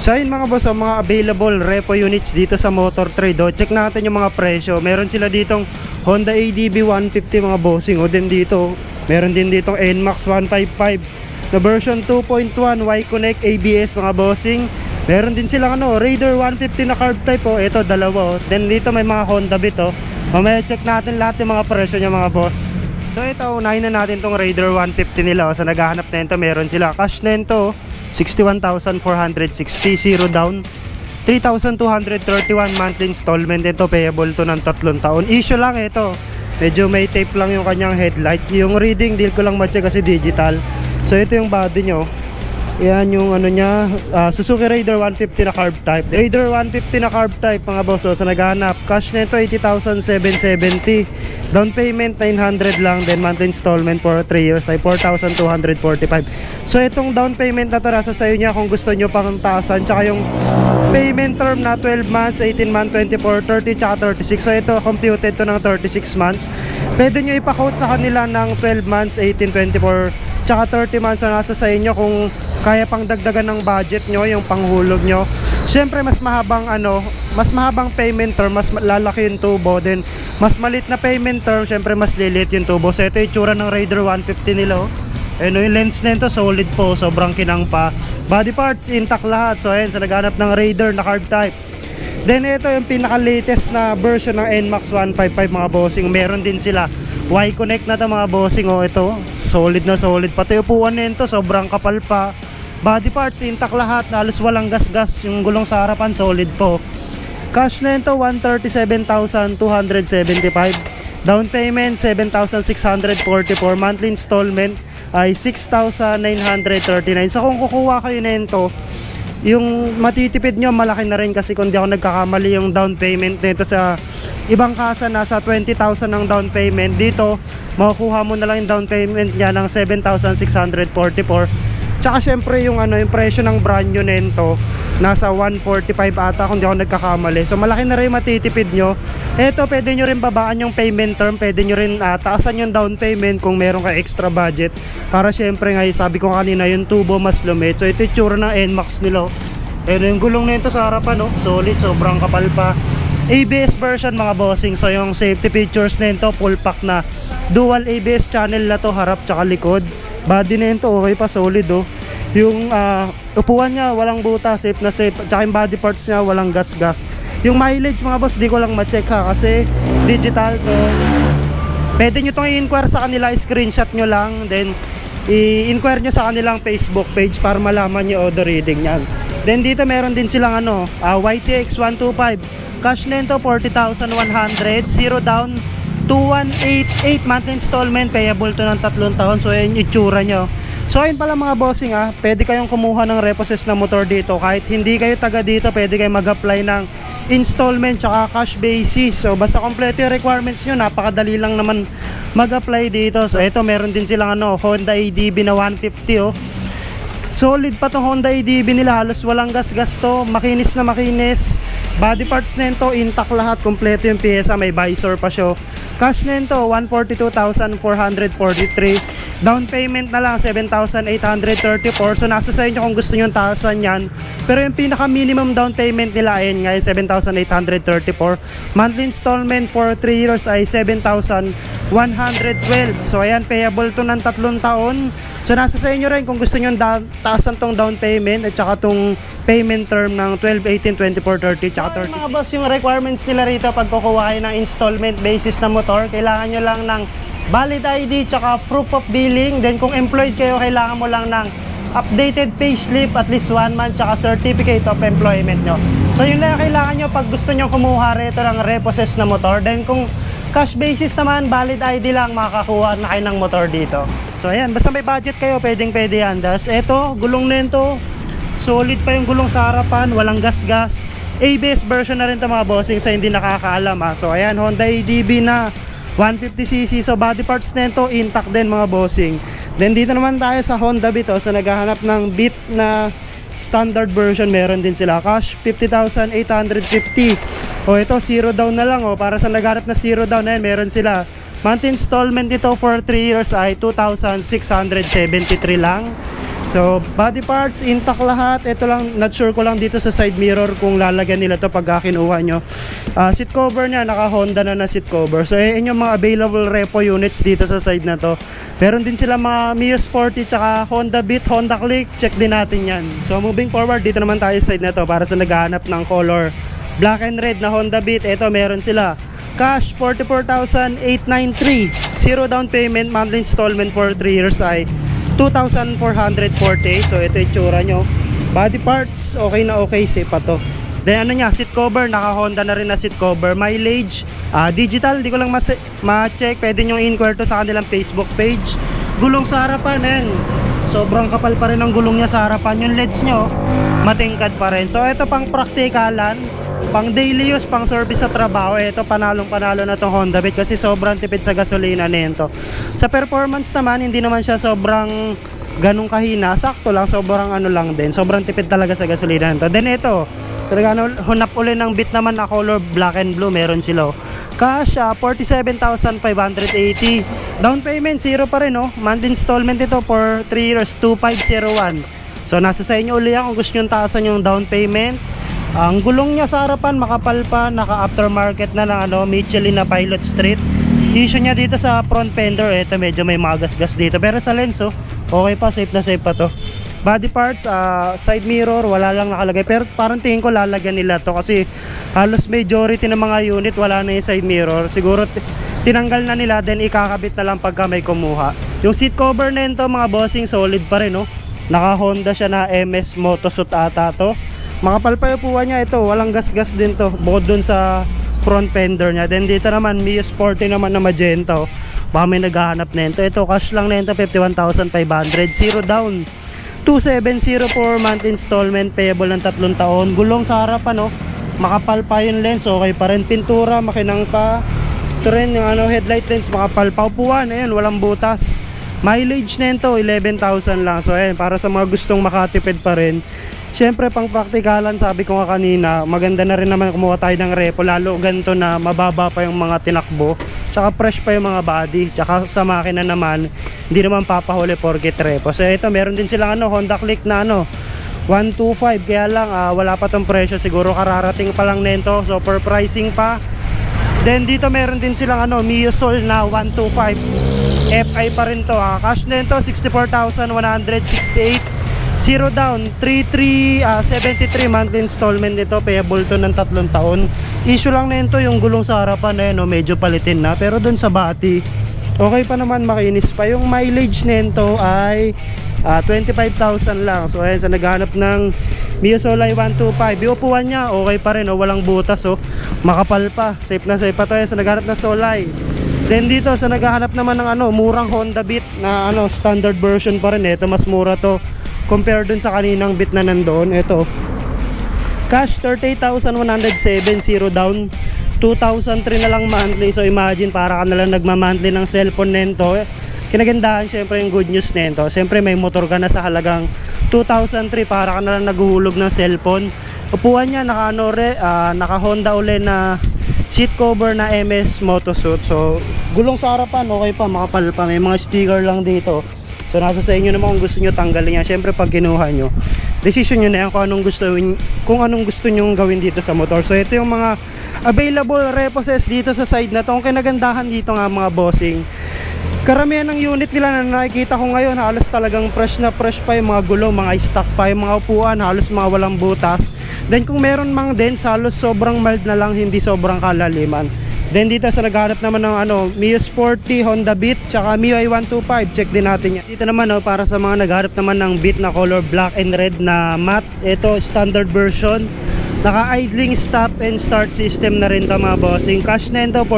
So ayun mga boss, mga available repo units dito sa Motor Trade. Check natin yung mga presyo. Meron sila ditong Honda ADB 150 mga bossing. O din dito, meron din ditong NMAX 155 na version 2.1 Y-Connect ABS mga bossing. Meron din silang Raider 150 na carb type. Ito dalawa. Then dito may mga Honda Beat. Mamaya check natin lahat yung mga presyo niya mga boss. So ito, unahin na natin tong Raider 150 nila. Sa naghahanap na ito, meron sila cash na ito 61,460, zero down, 3,231 monthly installment. Ito payable to ng 3 taon. Issue lang ito, medyo may tape lang yung kanyang headlight. Yung reading deal ko lang ma-check kasi digital. So ito yung body nyo. Yan yung niya, Suzuki Raider 150 na carb type. Raider 150 na carb type mga boss. Sa naghahanap, cash na ito 80,770, down payment 900 lang, then monthly installment for 3 years ay 4,245. So itong down payment na to nasa sayo niya kung gusto nyo pang taasan, tsaka yung payment term na 12 months, 18 months, 24, 30, tsaka 36. So ito computed to ng 36 months. Pwede nyo ipa-quote sa kanila ng 12 months, 18, 24, tsaka 30 months. So nasa sa inyo kung kaya pang dagdagan ng budget nyo, yung panghulog nyo. Siyempre mas mahabang payment term, mas lalaki yung tubo. Then mas malit na payment term, siyempre mas lilit yung tubo. So ito yung tsura ng Raider 150 nila. Yung lens na ito solid po, sobrang kinang pa. Body parts intact lahat. So ayan, sa naghanap ng Raider na carb type. Then ito yung pinaka latest na version ng NMAX 155 mga bossing. Meron din sila Y-Connect na ito mga bossing. Ito solid na solid, pati upuan na ito sobrang kapal pa. Body parts intact lahat, halos walang gas-gas. Yung gulong sa harapan solid po. Cash na ito 137,275, down payment 7,644, monthly installment ay 6,939. So kung kukuha kayo na ito, yung matitipid nyo malaki na rin, kasi kung di ako nagkakamali yung down payment nito sa ibang kasa nasa 20,000 ng down payment. Dito makukuha mo na lang yung down payment nya ng 7,644. Tsaka syempre yung yung presyo ng brand new nito nasa 145 ata kung di ako nagkakamali. So malaki na rin matitipid nyo. Eto, pwede nyo rin babaan yung payment term, pwede nyo rin taasan yung down payment kung meron ka extra budget. Para syempre nga, sabi ko kanina, yung tubo mas lumit. So ito yung tsura ng NMAX nila. Yung gulong nito sa harapan, solid, sobrang kapal pa. ABS version mga bossing. So yung safety features nito full pack na. Dual ABS channel na to, harap tsaka likod. Body nito okay pa, solid. Yung upuan niya walang buta, safe na safe. Tsaka yung body parts niya walang gas-gas. Yung mileage mga boss, di ko lang ma-check kasi digital. So pwede nyo itong i-inquire sa kanila, screenshot nyo lang, then i-inquire nyo sa kanilang Facebook page para malaman yung order reading yan. Then dito meron din silang YTX 125. Cash nito 40,100, zero down, 2,188 monthly installment, payable to ng 3 taon. So yan yung itsura nyo. So ayun pala mga bossing, pwede kayong kumuha ng repossess na motor dito. Kahit hindi kayo taga dito, pwede kayong mag-apply ng installment tsaka cash basis. So basta kompleto yung requirements nyo, napakadali lang naman mag-apply dito. So ito, meron din silang Honda ADB na 150. Solid pa tong Honda ADB nila, halos walang gas-gas to, makinis na makinis. Body parts nito intact lahat, kompleto yung pyesa, may visor pa siya. Cash nito 142,443, down payment na lang 7,834. So nasa sa inyo kung gusto nyo taasan yan, pero yung pinaka minimum down payment nila ay ngayon 7,834. Monthly installment for 3 years ay 7,112. So ayan, payable to ng 3 taon. So nasa sa inyo rin kung gusto nyo taasan tong down payment at saka tong payment term ng 12, 18, 24, 30, tsaka 36. Mga boss, yung requirements nila rito pag kukuha kayo ng installment basis na motor, kailangan nyo lang ng valid ID tsaka proof of billing. Then kung employed kayo, kailangan mo lang ng updated payslip at least 1 month tsaka certificate of employment nyo. So yun lang kailangan nyo pag gusto nyo kumuha rito ng repossess na motor. Then kung cash basis naman, valid ID lang, makakakuha na kayo ng motor dito. So ayan, basta may budget kayo, pwede yan. Das eto, gulong nito solid pa yung gulong sa harapan, walang gas-gas. ABS version na rin ito mga bossing sa hindi nakakaalam. So ayan, Honda ADB na 150cc. So body parts nito intact din mga bossing. Then dito naman tayo sa Honda Beat. Sa naghahanap ng Beat na standard version, meron din sila. Cash 50,850. Ito zero down na lang. Para sa naghahanap na zero down na yan, meron sila Monthly installment dito for 3 years ay 2,673 lang. So, body parts, intact lahat. Ito lang, not sure ko lang dito sa side mirror kung lalagyan nila to pag kinuha nyo. Seat cover niya, naka Honda na seat cover. So, yun yung mga available repo units dito sa side na to. Meron din sila mga Mio Sporty, tsaka Honda Beat, Honda Click. Check din natin yan. So, moving forward, dito naman tayo sa side na to para sa naghahanap ng color black and red na Honda Beat. Ito, meron sila. Cash, 44,893. Zero down payment, monthly installment for 3 years ay 2,440. So ito yung tsura nyo. Body parts, okay na okay, safe pa to. Then ano nya, seat cover, naka Honda na rin na seat cover. Mileage, digital, di ko lang ma-check. Pwede nyo inquire to sa kanilang Facebook page. Gulong sa harapan, yan. Sobrang kapal pa rin ang gulong niya sa harapan. Yung LEDs nyo, matingkad pa rin. So ito pang praktikalan, pang daily use, pang service sa trabaho. Ito panalong panalo na tong Honda Beat kasi sobrang tipid sa gasolina nito. Sa performance naman, hindi naman siya sobrang ganong kahina, sakto lang, sobrang ano lang din, sobrang tipid talaga sa gasolina nito. Then ito, talaga hunap uli ng Beat naman na color black and blue, meron sila. Cash, 47,580. Down payment, zero pa rin, monthly installment ito for 3 years, 2,501. So nasa sa inyo uli yan kung gusto nyo taasan yung down payment. Ang gulong niya sa harapan, makapal pa, naka aftermarket na lang, Michelin na Pilot Street. Issue niya dito sa front fender, ito medyo may magasgas dito, pero sa lens, okay pa, safe na safe pa to. Body parts, side mirror, wala lang nakalagay, pero parang tingin ko lalagyan nila to kasi halos majority ng mga unit wala na yung side mirror. Siguro tinanggal na nila, then ikakabit na lang pagka may kumuha. Yung seat cover na ito mga bossing, solid pa rin, naka Honda siya na MS Motosuit ata to. Makapal pa yung upuan niya, ito walang gas-gas din to, bukod dun sa front fender niya. Then dito naman Mio Sporty naman na magenta, baka may naghahanap nito. Ito cash lang nito, 51,500, zero down, 2,704 month installment, payable ng 3 taon. Gulong sa harapan, makapal pa yung lens, okay pa rin. Pintura, makinang pa. Ito rin yung headlight lens, makapal pa. Upuan, ayan, walang butas. Mileage nito 11,000 lang. So ayan, para sa mga gustong makatipid pa rin. Siyempre pang praktikalan, sabi ko nga kanina, maganda na rin naman kumuha tayo ng repo, lalo ganito na mababa pa yung mga tinakbo, tsaka fresh pa yung mga body, tsaka sa makina naman hindi naman papahuli porket repo. So ito, meron din silang Honda Click na 125, kaya lang wala pa tong presyo, siguro kararating pa lang nito, so per pricing pa. Then dito meron din silang Mio Soul na 125, FI pa rin to, cash nito 64,168. Zero down, 3,373 monthly installment nito, payable to ng 3 taon. Issue lang nito yung gulong sa harapan medyo palitin na, pero dun sa body okay pa naman, makinis pa. Yung mileage nito ay 25,000 lang. So ayan, sa naghanap ng Mio Solay 125, yung upuan niya okay pa rin, walang butas, makapal pa, safe na safe pa to. Sa naghanap na Solay. Then dito sa naghahanap naman ng murang Honda Beat na standard version pa rin, ito mas mura to compare dun sa kaninang Beat na nandoon. Ito cash 38,107, zero down, 2,003 na lang monthly. So imagine, para ka nalang nagma-monthly ng cellphone nito. Kinagandahan syempre yung good news nito, syempre may motor ka na sa halagang 2,003, para ka nalang naghuhulog ng cellphone. Upuan niya naka naka Honda uli na seat cover na MS Motosuit. So gulong sa harapan okay pa, makapal pa, may mga sticker lang dito. So nasa sa inyo naman kung gusto nyo tanggalin yan. Siyempre pag kinuha nyo, decision nyo na yan kung anong gusto nyo gawin dito sa motor. So ito yung mga available reposes dito sa side na to. Ang kinagandahan dito nga mga bossing, karamihan ng unit nila na nakikita ko ngayon, halos talagang fresh na fresh pa yung mga gulong, mga stock pa yung mga upuan, halos mga walang butas. Then kung meron mang dents, halos sobrang mild na lang, hindi sobrang kalaliman. Then dito sa naghanap naman ng Mio Sporty, Honda Beat, tsaka Mio i125, check din natin yan. Dito naman para sa mga naghanap naman ng Beat na color black and red na matte, ito standard version, naka idling stop and start system na rin to mga bossing. Cash na ito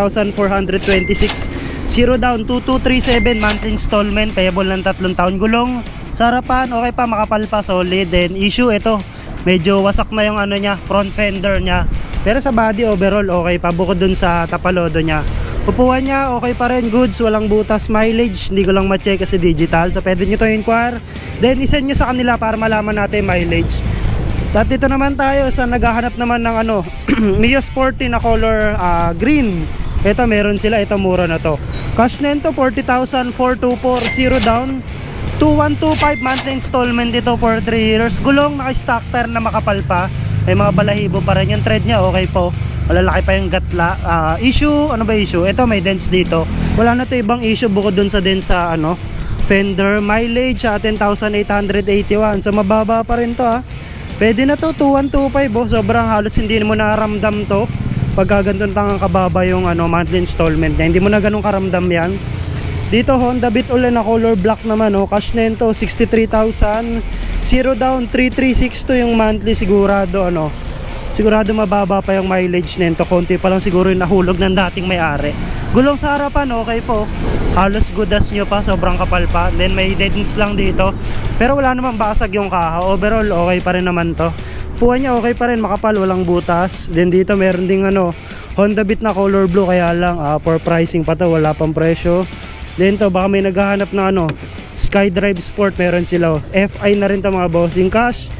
42,426, zero down, 2,237 monthly installment, payable ng 3 taon. Gulong sa harapan okay pa, makapal pa, solid. Then issue, ito medyo wasak na yung niya, front fender niya, pero sa body overall okay pa, bukod dun sa tapalodo niya. Upuan niya okay pa rin, goods, walang butas. Mileage hindi ko lang ma-check kasi digital, so pwede nyo to inquire, then isend nyo sa kanila para malaman natin mileage. At dito naman tayo sa naghahanap naman ng Mio Sporty na color green. Ito meron sila, ito mura na to. Cash nento 40,000, 424, 0 down. 2125 monthly installment dito for 3 years. Gulong naka-stock tire na makapal pa. May mga balahibo pa rin yung tread niya, okay po. Malalaki pa yung gatla. Issue, ano ba issue? Ito may dents dito. Wala na to ibang issue bukod dun sa dents sa ano, fender. Mileage 10,881. So mababa pa rin to Pwede na to 2125 Sobrang halos hindi mo nararamdam to. Pagka ganitong tangang kababa yung ano, monthly installment niya. Hindi mo na ganun karamdam yan. Dito Honda Beat ulit na color black naman cash nento 63,000, 0 down 3362 yung monthly. Sigurado sigurado mababa pa yung mileage nento, konti pa lang siguro yung nahulog ng dating may-ari. Gulong sa harapan okay po, halos good as nyo pa, sobrang kapal pa. Then may dents lang dito, pero wala namang basag yung kaha. Overall okay pa rin naman to. Puwan niya okay pa rin, makapal, walang butas. Then dito meron ding Honda Beat na color blue, kaya lang for pricing pa to, wala pang presyo. Then to baka may naghahanap na SkyDrive Sport, meron sila FI na rin to mga bossing. Cash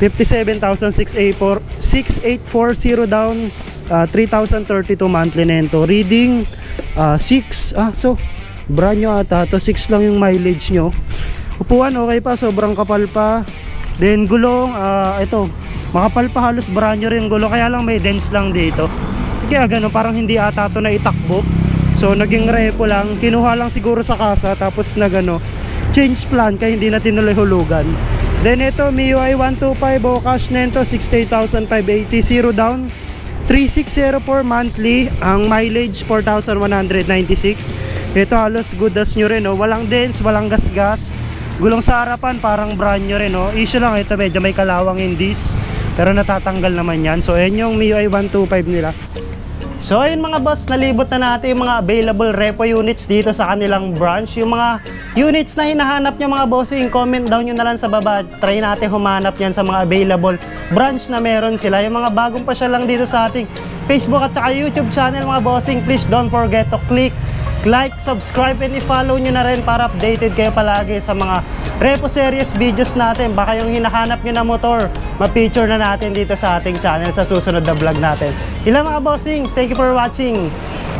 57,640 down, 3,032 monthly nento. Reading 6, so brand nyo ata to, 6 lang yung mileage nyo. Upuan okay pa, sobrang kapal pa. Then gulong ito makapal pa, halos brand nyo rin gulong, kaya lang may dents lang dito. Kaya gano'n, parang hindi ata to na itakbo. So naging repo lang, kinuha lang siguro sa kasa, tapos change plan kaya hindi na tinuloy hulugan. Then ito MIUI 125 cash nento 68,580, 0 down 3604 monthly. Ang mileage 4,196. Ito halos good as nyo rin walang dents, walang gasgas. Gulong sa harapan parang brand nyo rin Issue lang ito, medyo may kalawang in this, pero natatanggal naman yan. So ayan yung MIUI 125 nila. So ayun mga boss, nalibot na natin yung mga available repo units dito sa kanilang branch. Yung mga units na hinahanap nyo mga bossing, comment down nyo na lang sa baba. Try natin humanap yan sa mga available branch na meron sila. Yung mga bagong pa siya lang dito sa ating Facebook at saka YouTube channel mga bossing, please don't forget to click like, subscribe, and i-follow nyo na rin para updated kayo palagi sa mga repo series videos natin. Baka yung hinahanap nyo na motor, ma-feature na natin dito sa ating channel sa susunod na vlog natin. Ilang mga bossing, thank you for watching.